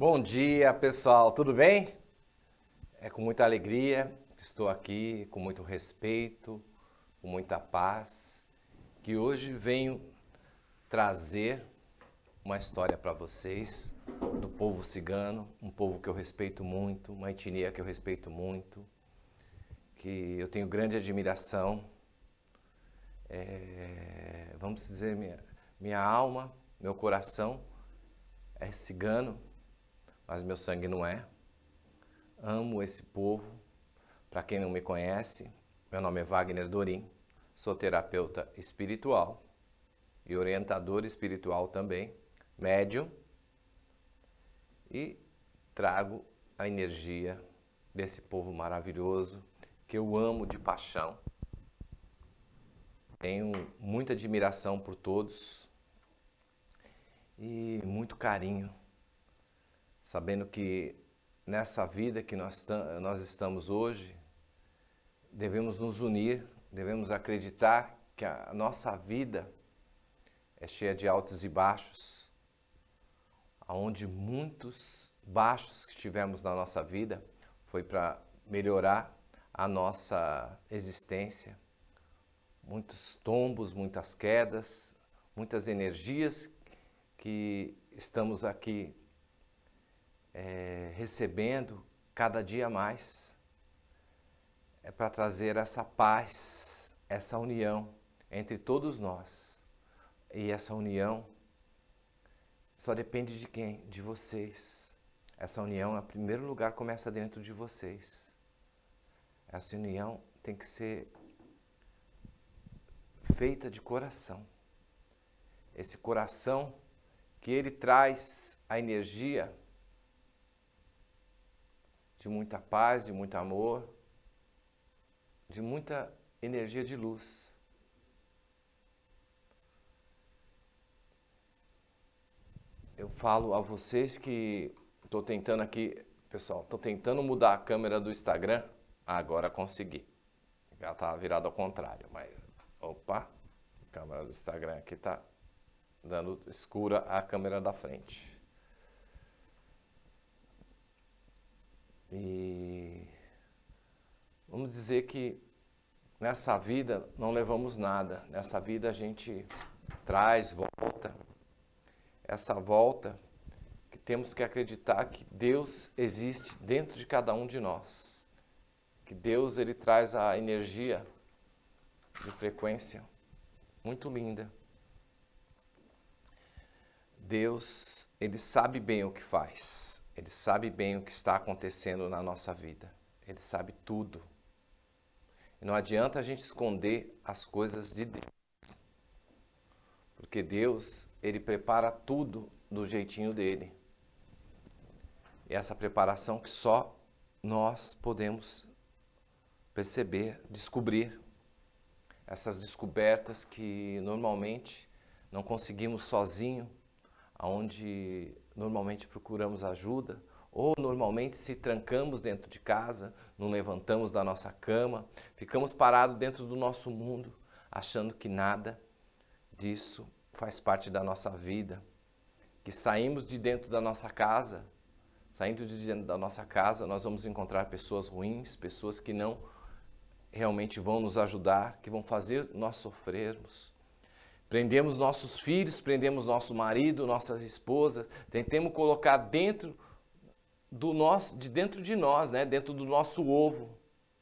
Bom dia, pessoal, tudo bem? É com muita alegria que estou aqui, com muito respeito, com muita paz, que hoje venho trazer uma história para vocês do povo cigano, um povo que eu respeito muito, uma etnia que eu respeito muito, que eu tenho grande admiração. Vamos dizer, minha alma, meu coração é cigano, mas meu sangue não é. Amo esse povo. Para quem não me conhece, meu nome é Wagner Dorim, sou terapeuta espiritual e orientador espiritual também, médium, e trago a energia desse povo maravilhoso que eu amo de paixão. Tenho muita admiração por todos e muito carinho, sabendo que nessa vida que nós estamos hoje, devemos nos unir, devemos acreditar que a nossa vida é cheia de altos e baixos, onde muitos baixos que tivemos na nossa vida foi para melhorar a nossa existência. Muitos tombos, muitas quedas, muitas energias que estamos aqui recebendo cada dia mais. É para trazer essa paz, essa união entre todos nós. E essa união só depende de quem? De vocês. Essa união, em primeiro lugar, começa dentro de vocês. Essa união tem que ser feita de coração. Esse coração que ele traz a energia de muita paz, de muito amor, de muita energia de luz. Eu falo a vocês que estou tentando aqui, pessoal, estou tentando mudar a câmera do Instagram. Agora consegui. Ela estava virada ao contrário, mas opa, a câmera do Instagram aqui está dando escura a câmera da frente. E vamos dizer que nessa vida não levamos nada. Nessa vida a gente traz, volta. Essa volta que temos que acreditar que Deus existe dentro de cada um de nós. Que Deus ele traz a energia de frequência muito linda. Deus, ele sabe bem o que faz. Ele sabe bem o que está acontecendo na nossa vida. Ele sabe tudo. E não adianta a gente esconder as coisas de Deus. Porque Deus, ele prepara tudo do jeitinho dele. E essa preparação que só nós podemos perceber, descobrir. Essas descobertas que normalmente não conseguimos sozinho, onde normalmente procuramos ajuda, ou normalmente se trancamos dentro de casa, não levantamos da nossa cama, ficamos parados dentro do nosso mundo, achando que nada disso faz parte da nossa vida, que saímos de dentro da nossa casa, saindo de dentro da nossa casa, nós vamos encontrar pessoas ruins, pessoas que não realmente vão nos ajudar, que vão fazer nós sofrermos. Prendemos nossos filhos, prendemos nosso marido, nossas esposas, tentemos colocar dentro de nós, né? Dentro do nosso ovo.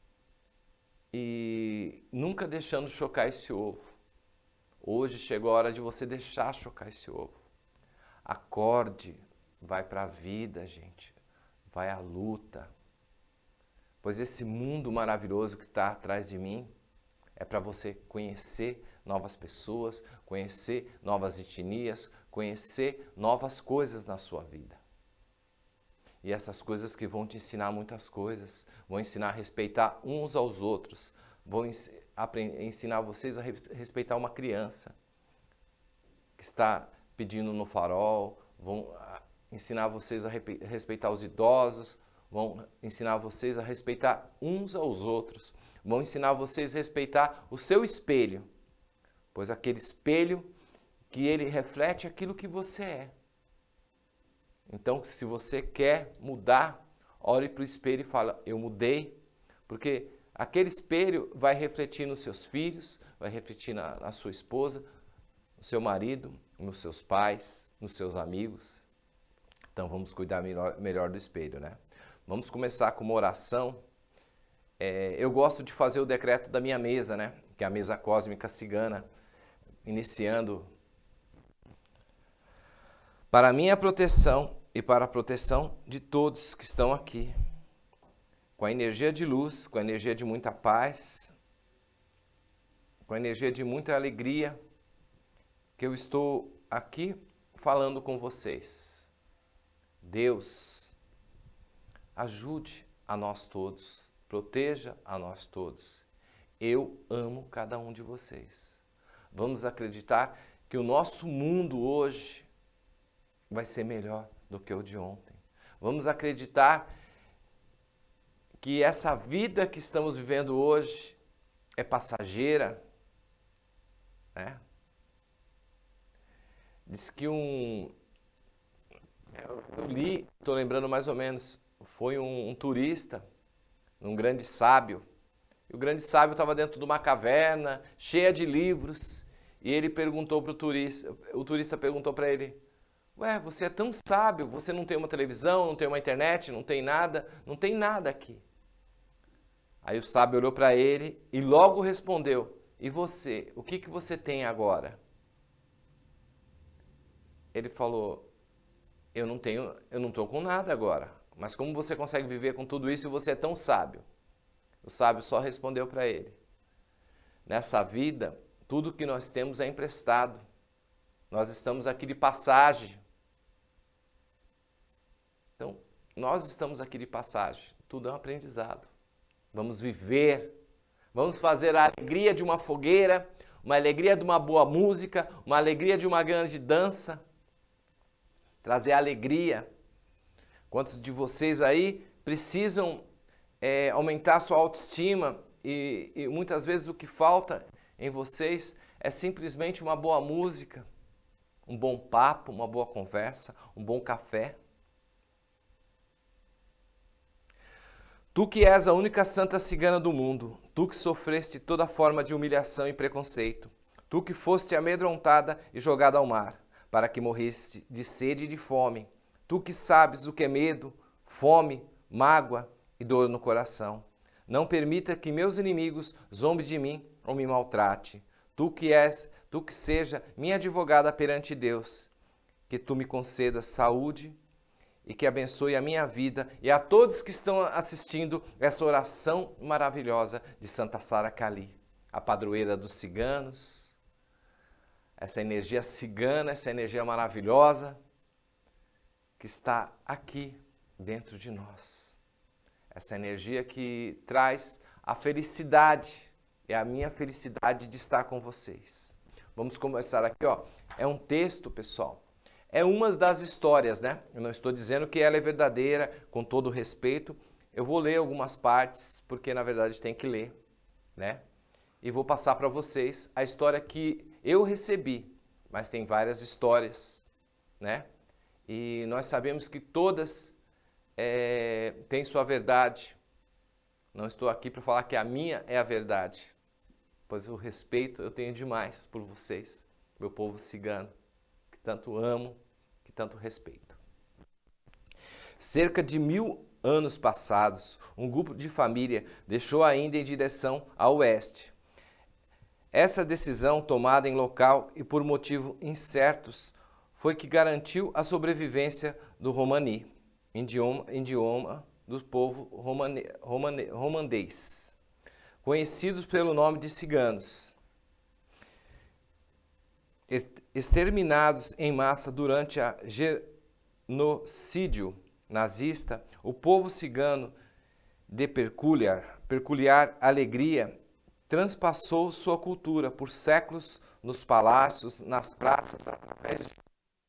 E nunca deixando chocar esse ovo. Hoje chegou a hora de você deixar chocar esse ovo. Acorde, vai para a vida, gente. Vai à luta. Pois esse mundo maravilhoso que está atrás de mim é para você conhecer novas pessoas, conhecer novas etnias, conhecer novas coisas na sua vida. E essas coisas que vão te ensinar muitas coisas, vão ensinar a respeitar uns aos outros, vão ensinar vocês a respeitar uma criança que está pedindo no farol, vão ensinar vocês a respeitar os idosos, vão ensinar vocês a respeitar uns aos outros, vão ensinar vocês a respeitar o seu espelho, pois aquele espelho que ele reflete aquilo que você é. Então, se você quer mudar, olhe para o espelho e fala, eu mudei, porque aquele espelho vai refletir nos seus filhos, vai refletir na sua esposa, no seu marido, nos seus pais, nos seus amigos. Então, vamos cuidar melhor do espelho, né? Vamos começar com uma oração. Eu gosto de fazer o decreto da minha mesa, né? Que é a mesa cósmica cigana, iniciando para a minha proteção e para a proteção de todos que estão aqui, com a energia de luz, com a energia de muita paz, com a energia de muita alegria, que eu estou aqui falando com vocês. Deus, ajude a nós todos, proteja a nós todos. Eu amo cada um de vocês. Vamos acreditar que o nosso mundo hoje vai ser melhor do que o de ontem. Vamos acreditar que essa vida que estamos vivendo hoje é passageira, né? Diz que eu li, estou lembrando mais ou menos, foi um turista, um grande sábio, e o grande sábio estava dentro de uma caverna, cheia de livros, e ele perguntou para o turista perguntou para ele, ué, você é tão sábio, você não tem uma televisão, não tem uma internet, não tem nada aqui. Aí o sábio olhou para ele e logo respondeu, e você, o que você tem agora? Ele falou, eu não estou com nada agora, mas como você consegue viver com tudo isso e você é tão sábio? O sábio só respondeu para ele, nessa vida, tudo que nós temos é emprestado, nós estamos aqui de passagem. Então, nós estamos aqui de passagem, tudo é um aprendizado. Vamos viver, vamos fazer a alegria de uma fogueira, uma alegria de uma boa música, uma alegria de uma grande dança, trazer alegria. Quantos de vocês aí precisam aumentar a sua autoestima e muitas vezes o que falta em vocês é simplesmente uma boa música, um bom papo, uma boa conversa, um bom café. Tu que és a única santa cigana do mundo, tu que sofreste toda forma de humilhação e preconceito, tu que foste amedrontada e jogada ao mar, para que morreste de sede e de fome, tu que sabes o que é medo, fome, mágoa e dor no coração. Não permita que meus inimigos zombem de mim ou me maltrate. Tu que seja minha advogada perante Deus, que tu me concedas saúde e que abençoe a minha vida e a todos que estão assistindo essa oração maravilhosa de Santa Sara Kali, a padroeira dos ciganos, essa energia cigana, essa energia maravilhosa que está aqui dentro de nós. Essa energia que traz a felicidade, é a minha felicidade de estar com vocês. Vamos começar aqui, ó. É um texto, pessoal. É uma das histórias, né? Eu não estou dizendo que ela é verdadeira, com todo respeito. Eu vou ler algumas partes, porque na verdade tem que ler, né? E vou passar para vocês a história que eu recebi, mas tem várias histórias, né? E nós sabemos que todas têm sua verdade. Não estou aqui para falar que a minha é a verdade, pois o respeito eu tenho demais por vocês, meu povo cigano, que tanto amo, que tanto respeito. Cerca de 1000 anos passados, um grupo de família deixou a Índia em direção a oeste. Essa decisão, tomada em local e por motivos incertos, foi que garantiu a sobrevivência do romani, idioma do povo romandês, conhecidos pelo nome de ciganos. Exterminados em massa durante a genocídio nazista, o povo cigano de peculiar alegria transpassou sua cultura por séculos nos palácios, nas praças, através de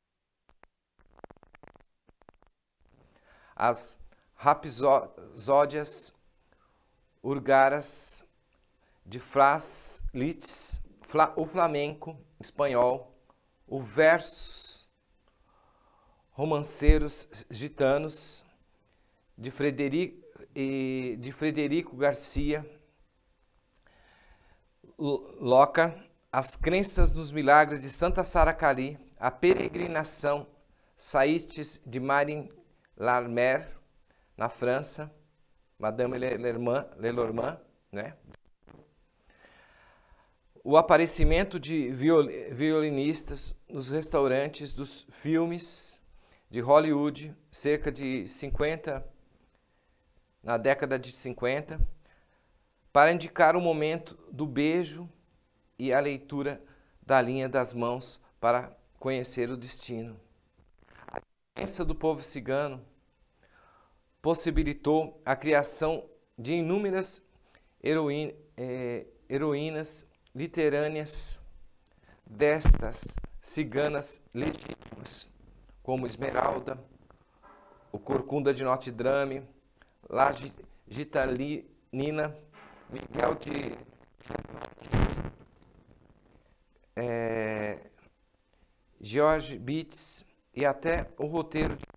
as rapsódias urgaras de Fras Liszt, o flamenco espanhol, o verso romanceiros gitanos, de Frederico Garcia Lorca, As Crenças nos Milagres de Santa Sara Cali, A Peregrinação Saistes de Marine Larmer, na França, Madame Lenormand, né? O aparecimento de violinistas nos restaurantes dos filmes de Hollywood, cerca de 50, na década de 50, para indicar o momento do beijo e a leitura da linha das mãos para conhecer o destino. A crença do povo cigano possibilitou a criação de inúmeras heroínas literârias destas ciganas legítimas, como Esmeralda, o Corcunda de Notre Dame, La Gitanina, Miguel de Cervantes, George Beats e até o roteiro de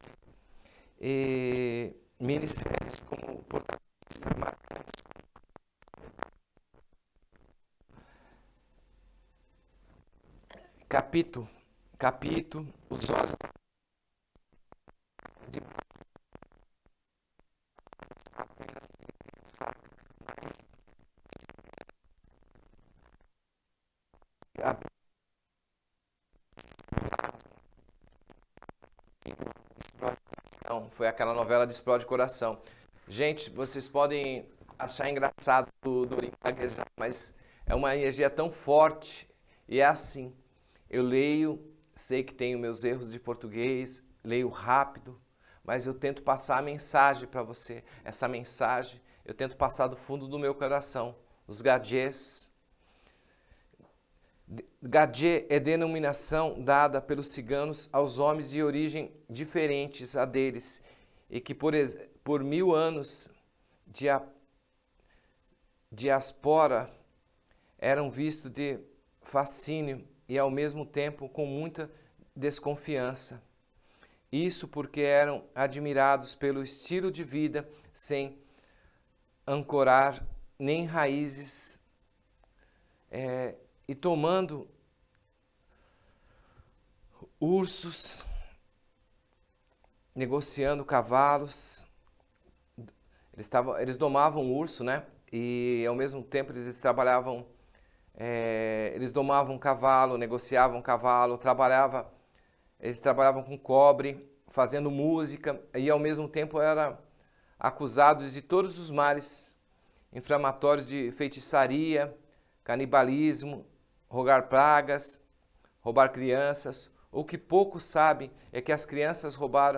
minisséries como protagonista marcante. Capítulo, os olhos de apenas foi aquela novela de Explode Coração. Gente, vocês podem achar engraçado o Dorinho gaguejar, mas é uma energia tão forte e é assim. Eu leio, sei que tenho meus erros de português, leio rápido, mas eu tento passar a mensagem para você. Essa mensagem eu tento passar do fundo do meu coração. Os gadgets. Gadget é denominação dada pelos ciganos aos homens de origem diferentes a deles e que por 1000 anos de diaspora eram vistos de fascínio e ao mesmo tempo com muita desconfiança. Isso porque eram admirados pelo estilo de vida sem ancorar nem raízes e tomando ursos, negociando cavalos. Eles domavam urso, né? E ao mesmo tempo eles trabalhavam, eles domavam cavalo, negociavam cavalo, eles trabalhavam com cobre, fazendo música e ao mesmo tempo eram acusados de todos os males inflamatórios de feitiçaria, canibalismo, rogar pragas, roubar crianças. O que poucos sabem é que as crianças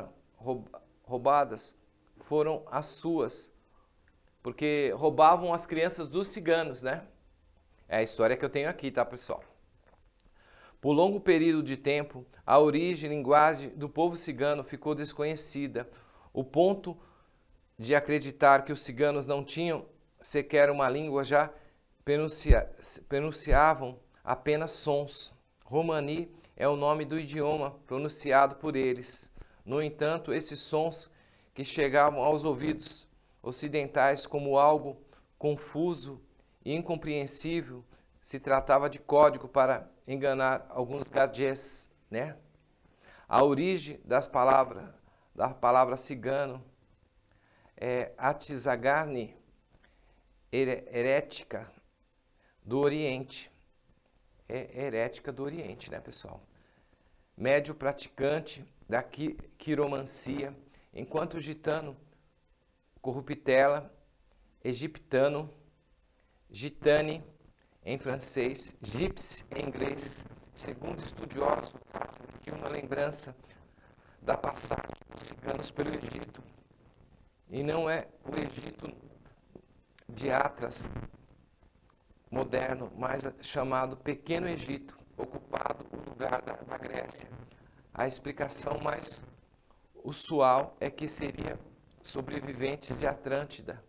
roubadas foram as suas, porque roubavam as crianças dos ciganos, né? É a história que eu tenho aqui, tá, pessoal? Por longo período de tempo, a origem e linguagem do povo cigano ficou desconhecida, o ponto de acreditar que os ciganos não tinham sequer uma língua, já pronunciavam apenas sons. Romani é o nome do idioma pronunciado por eles. No entanto, esses sons que chegavam aos ouvidos ocidentais como algo confuso e incompreensível, se tratava de código para enganar alguns gadgets, né? A origem da palavra cigano é Atizagani, herética do Oriente. É herética do Oriente, né, pessoal? Médio praticante da quiromancia, enquanto o gitano, corruptela, egiptano, gitane em francês, gypsy em inglês, segundo estudiosos, trata-se de uma lembrança da passagem dos ciganos pelo Egito. E não é o Egito de Atlas moderno, mas chamado Pequeno Egito, ocupado o lugar da Grécia. A explicação mais usual é que seria sobreviventes de Atlântida.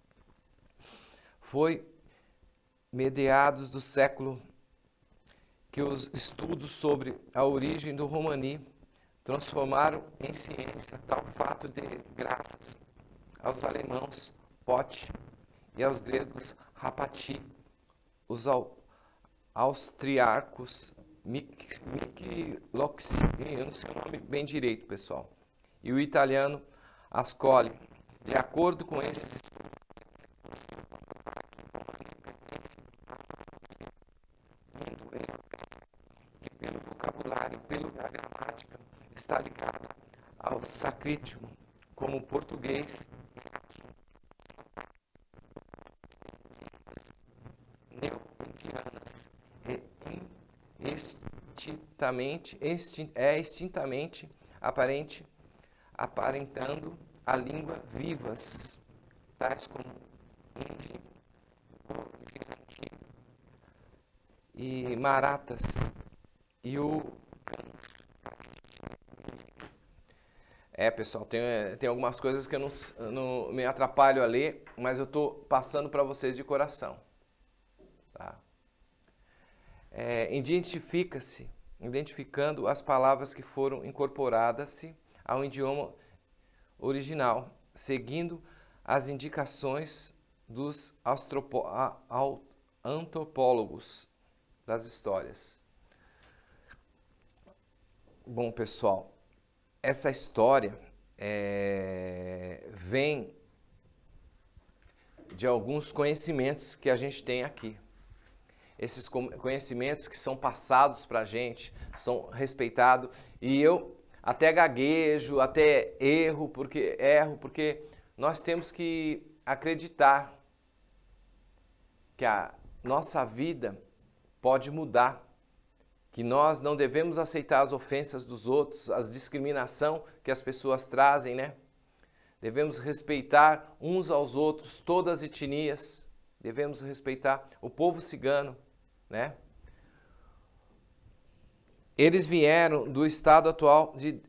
Foi meados do século que os estudos sobre a origem do Romani transformaram em ciência tal fato de, graças aos alemãos Pott e aos gregos Rapati, os austriacos Miklox, eu não sei o nome bem direito, pessoal, e o italiano Ascoli. De acordo com esses e pelo vocabulário, pela gramática, está ligada ao sacrítico, como o português neo-indianas, extintamente aparentando a língua vivas, tais como hindi, e maratas e o... pessoal, tem algumas coisas que eu não me atrapalho a ler, mas eu estou passando para vocês de coração. Tá? Identificando as palavras que foram incorporadas-se ao idioma original, seguindo as indicações dos antropólogos das histórias. Bom, pessoal, essa história vem de alguns conhecimentos que a gente tem aqui. Esses conhecimentos que são passados para a gente, são respeitados, e eu até gaguejo, até erro, porque nós temos que acreditar que a nossa vida pode mudar, que nós não devemos aceitar as ofensas dos outros, a discriminação que as pessoas trazem, né? Devemos respeitar uns aos outros, todas as etnias, devemos respeitar o povo cigano, né? Eles vieram do estado atual de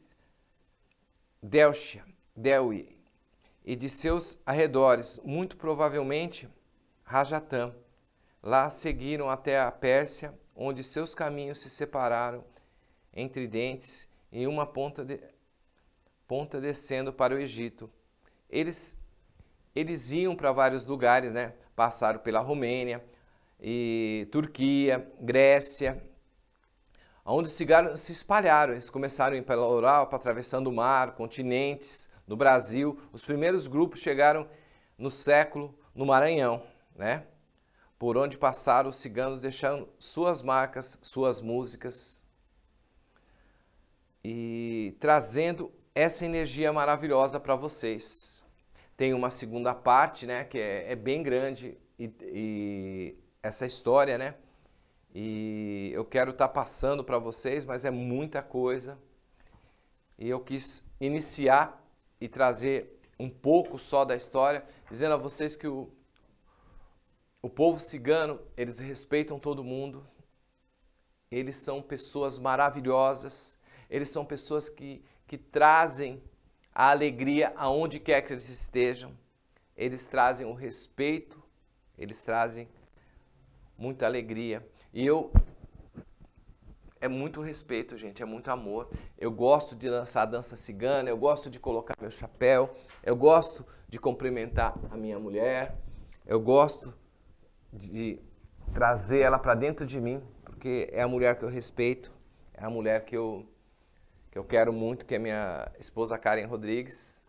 Delhi e de seus arredores, muito provavelmente Rajastã. Lá seguiram até a Pérsia, onde seus caminhos se separaram entre dentes em uma ponta descendo para o Egito. Eles iam para vários lugares, né? Passaram pela Romênia, e Turquia, Grécia, onde os ciganos se espalharam. Eles começaram a ir pela Europa, atravessando o mar, continentes, no Brasil. Os primeiros grupos chegaram no Maranhão, né? Por onde passaram os ciganos, deixando suas marcas, suas músicas e trazendo essa energia maravilhosa para vocês. Tem uma segunda parte, né, que é bem grande e essa história, né? E eu quero estar passando para vocês, mas é muita coisa. E eu quis iniciar e trazer um pouco só da história, dizendo a vocês que o povo cigano, eles respeitam todo mundo, eles são pessoas maravilhosas, eles são pessoas que trazem a alegria aonde quer que eles estejam, eles trazem o respeito, eles trazem muita alegria. E é muito respeito, gente, é muito amor. Eu gosto de dançar a dança cigana, eu gosto de colocar meu chapéu, eu gosto de cumprimentar a minha mulher, eu gosto de trazer ela para dentro de mim, porque é a mulher que eu respeito, é a mulher que eu quero muito, que é minha esposa Karen Rodrigues.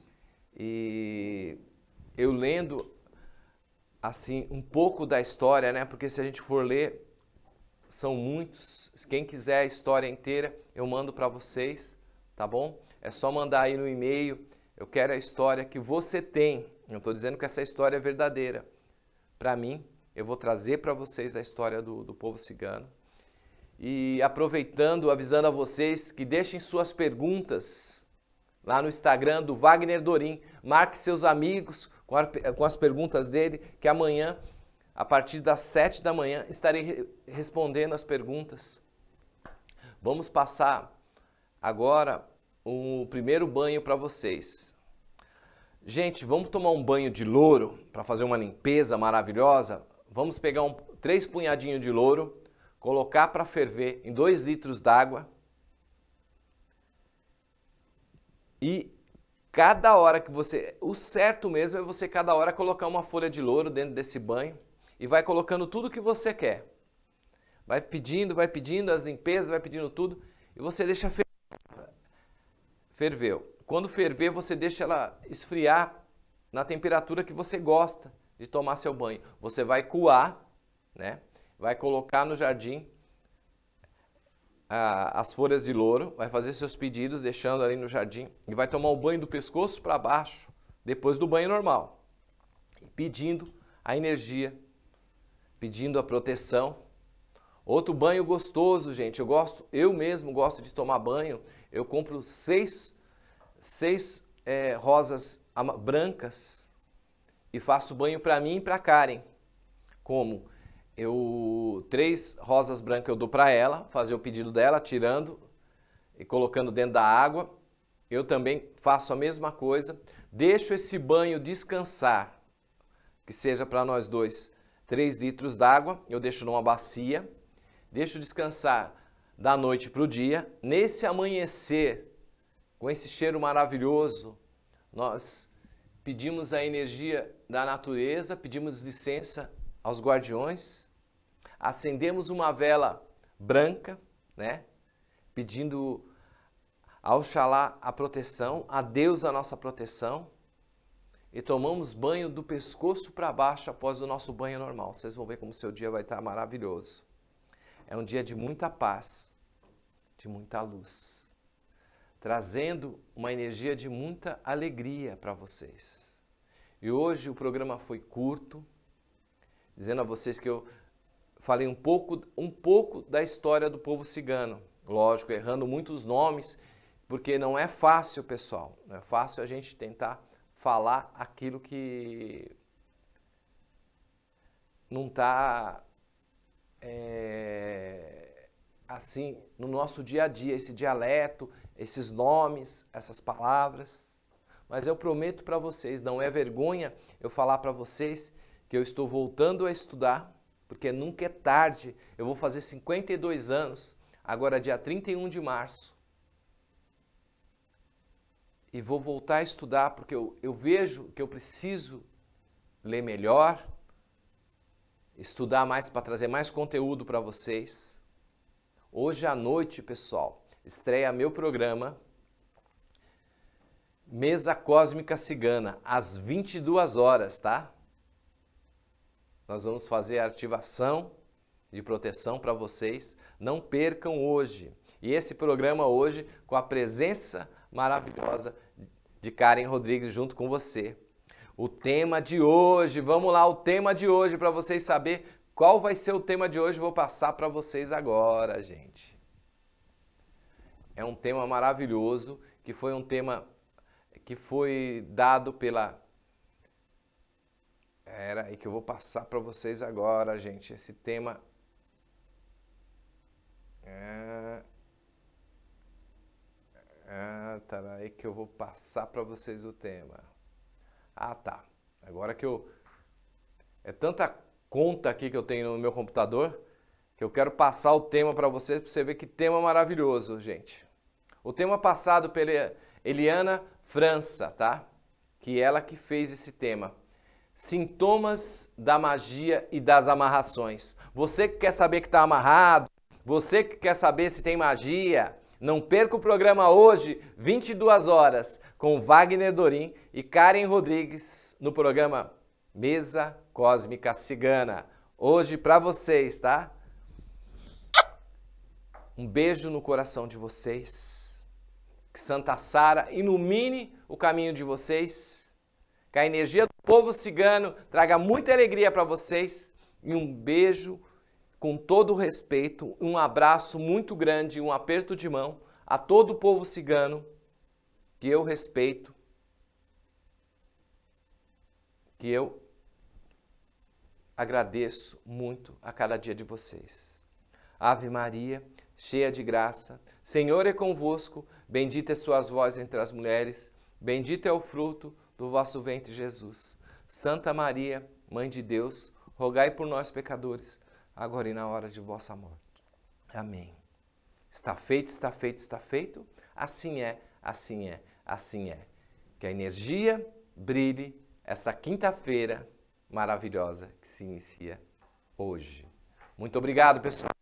E eu lendo assim um pouco da história, né? Porque se a gente for ler, são muitos. Quem quiser a história inteira, eu mando para vocês, tá bom? É só mandar aí no e-mail. Eu quero a história que você tem. Não estou dizendo que essa história é verdadeira. Para mim, eu vou trazer para vocês a história do povo cigano. E aproveitando, avisando a vocês que deixem suas perguntas lá no Instagram do Wagner Dorim. Marque seus amigos com as perguntas dele, que amanhã, a partir das 7 da manhã, estarei respondendo as perguntas. Vamos passar agora o primeiro banho para vocês. Gente, vamos tomar um banho de louro para fazer uma limpeza maravilhosa? Vamos pegar 3 punhadinhos de louro, colocar para ferver em 2 litros d'água E cada hora que você... O certo mesmo é você cada hora colocar uma folha de louro dentro desse banho e vai colocando tudo que você quer. Vai pedindo as limpezas, vai pedindo tudo e você deixa ferveu. Quando ferver, você deixa ela esfriar na temperatura que você gosta de tomar seu banho. Você vai coar, né? Vai colocar no jardim as folhas de louro, vai fazer seus pedidos, deixando ali no jardim, e vai tomar o banho do pescoço para baixo, depois do banho normal, pedindo a energia, pedindo a proteção. Outro banho gostoso, gente, eu mesmo gosto de tomar banho, eu compro seis rosas brancas e faço banho para mim e para Karen. Como? 3 rosas brancas eu dou para ela, fazer o pedido dela, tirando e colocando dentro da água. Eu também faço a mesma coisa, deixo esse banho descansar, que seja para nós dois 3 litros d'água, eu deixo numa bacia, deixo descansar da noite para o dia. Nesse amanhecer, com esse cheiro maravilhoso, nós pedimos a energia da natureza, pedimos licença aos guardiões, acendemos uma vela branca, né? Pedindo ao Oxalá a proteção, a Deus a nossa proteção, e tomamos banho do pescoço para baixo após o nosso banho normal. Vocês vão ver como o seu dia vai estar maravilhoso. É um dia de muita paz, de muita luz, trazendo uma energia de muita alegria para vocês. E hoje o programa foi curto, dizendo a vocês que eu falei um pouco da história do povo cigano. Lógico, errando muitos nomes, porque não é fácil, pessoal. Não é fácil a gente tentar falar aquilo que não está assim no nosso dia a dia, esse dialeto, esses nomes, essas palavras. Mas eu prometo para vocês, não é vergonha eu falar para vocês que eu estou voltando a estudar, porque nunca é tarde. Eu vou fazer 52 anos, agora dia 31 de março. E vou voltar a estudar, porque eu vejo que eu preciso ler melhor, estudar mais para trazer mais conteúdo para vocês. Hoje à noite, pessoal, estreia meu programa Mesa Cósmica Cigana, às 22 horas, tá? Nós vamos fazer a ativação de proteção para vocês. Não percam hoje. E esse programa hoje com a presença maravilhosa de Karen Rodrigues junto com você. O tema de hoje, vamos lá, o tema de hoje para vocês saberem qual vai ser o tema de hoje, vou passar para vocês agora, gente. É um tema maravilhoso, que foi um tema que foi dado pela... Era aí que eu vou passar para vocês agora, gente. Esse tema... tá aí que eu vou passar para vocês o tema. Ah, tá. Agora que eu... É tanta conta aqui que eu tenho no meu computador que eu quero passar o tema para vocês, para você ver que tema maravilhoso, gente. O tema passado pela Eliana França, tá? Que ela que fez esse tema. Sintomas da magia e das amarrações. Você que quer saber que está amarrado, você que quer saber se tem magia, não perca o programa hoje, 22 horas, com Wagner Dorim e Karen Rodrigues, no programa Mesa Cósmica Cigana. Hoje para vocês, tá? Um beijo no coração de vocês. Que Santa Sara ilumine o caminho de vocês. Que a energia do povo cigano traga muita alegria para vocês. E um beijo com todo o respeito, um abraço muito grande, um aperto de mão a todo o povo cigano que eu respeito, que eu agradeço muito a cada dia de vocês. Ave Maria, cheia de graça, Senhor é convosco, bendita é sois vós entre as mulheres, bendito é o fruto do vosso ventre, Jesus. Santa Maria, Mãe de Deus, rogai por nós, pecadores, agora e na hora de vossa morte. Amém. Está feito, está feito, está feito. Assim é, assim é. assim é. Que a energia brilhe essa quinta-feira maravilhosa que se inicia hoje. Muito obrigado, pessoal.